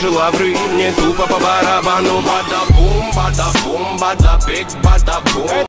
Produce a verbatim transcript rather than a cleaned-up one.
же лавры, и мне тупо по барабану. Бада-бум, бада-бум, бада-биг, бада-бум.